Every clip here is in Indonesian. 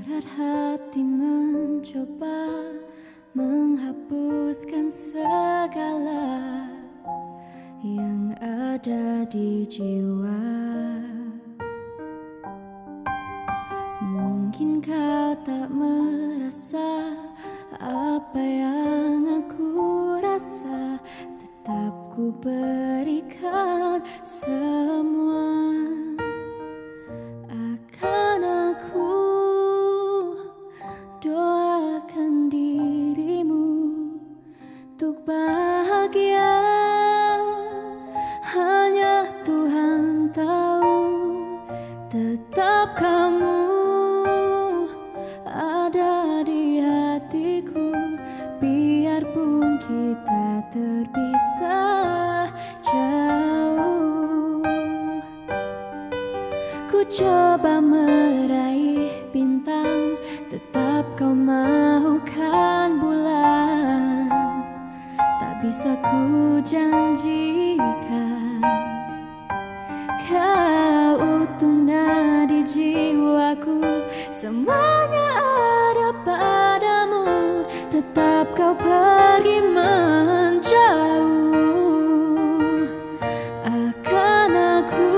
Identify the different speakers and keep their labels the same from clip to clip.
Speaker 1: Berat hati mencoba menghapuskan segala yang ada di jiwa. Mungkin kau tak merasa apa yang aku rasa, tetap ku berikan semua akan aku. Doakan dirimu untuk bahagia, hanya Tuhan tahu. Tetap kamu ada di hatiku, biarpun kita terpisah jauh. Ku coba meraih bintang, tetap kau mahukan bulan. Tak bisa ku janjikan kau utuh di jiwaku, semuanya ada padamu. Tetap kau pergi menjauh akan aku.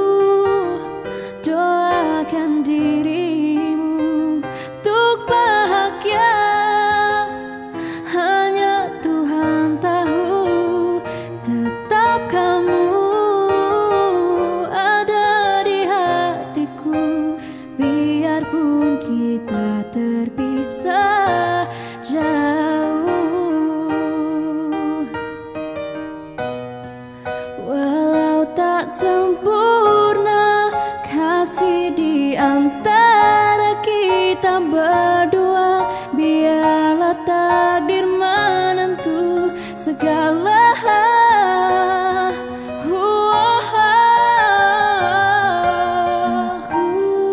Speaker 1: Doakan dirimu untuk bahagia, hanya Tuhan tahu. Tetap kamu ada di hatiku, biarpun kita terpisah jauh. Walau tak sempurna kasih di antara kita berdua, biarlah takdir menentu segala. Aku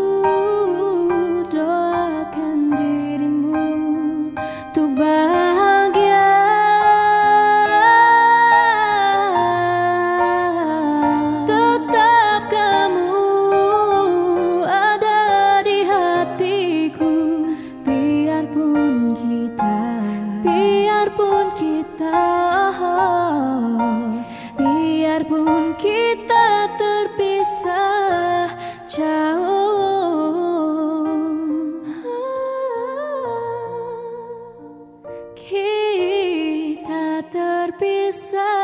Speaker 1: doakan dirimu untuk bahagia, tetap kamu ada di hatiku, biarpun kita biarpun kita terpisah jauh. Kita terpisah